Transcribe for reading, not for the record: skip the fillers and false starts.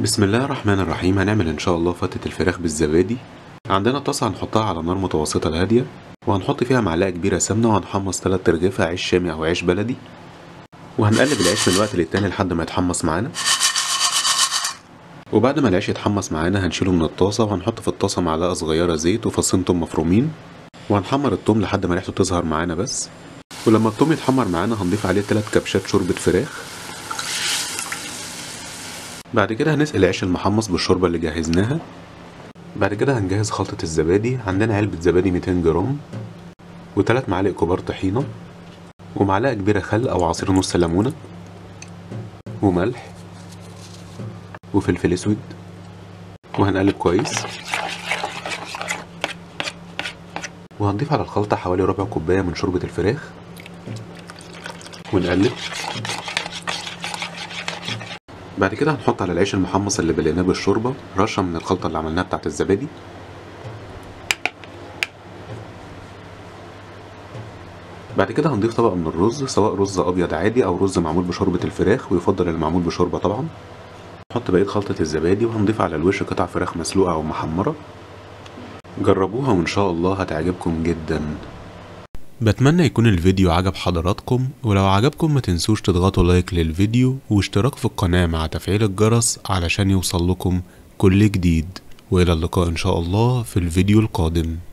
بسم الله الرحمن الرحيم. هنعمل ان شاء الله فتة الفراخ بالزبادي. عندنا طاسة هنحطها على نار متوسطة لهادية، وهنحط فيها معلقة كبيرة سمنة، وهنحمص 3 ترغيفة عيش شامي او عيش بلدي، وهنقلب العيش من وقت للتاني لحد ما يتحمص معانا. وبعد ما العيش يتحمص معانا هنشيله من الطاسة، وهنحط في الطاسة معلقة صغيرة زيت وفصين توم مفرومين، وهنحمر التوم لحد ما ريحته تظهر معانا بس. ولما التوم يتحمر معانا هنضيف عليه 3 كبشات شوربة فراخ. بعد كده هنسقي العيش المحمص بالشوربة اللي جهزناها. بعد كده هنجهز خلطة الزبادي. عندنا علبة زبادي 200 جرام، و3 معالق كبار طحينة، ومعلقة كبيرة خل أو عصير نص ليمونة، وملح، وفلفل أسود، وهنقلب كويس. وهنضيف على الخلطة حوالي ربع كوباية من شوربة الفراخ، ونقلب. بعد كده هنحط على العيش المحمص اللي بليناه بالشوربة رشة من الخلطة اللي عملناها بتاعت الزبادي. بعد كده هنضيف طبقة من الرز، سواء رز أبيض عادي أو رز معمول بشوربة الفراخ، ويفضل المعمول بشوربة طبعا. نحط بقية خلطة الزبادي، وهنضيف على الوش قطع فراخ مسلوقة أو محمرة. جربوها وإن شاء الله هتعجبكم جدا. بتمنى يكون الفيديو عجب حضراتكم، ولو عجبكم ما تنسوش تضغطوا لايك للفيديو واشتراك في القناة مع تفعيل الجرس علشان يوصل لكم كل جديد. وإلى اللقاء إن شاء الله في الفيديو القادم.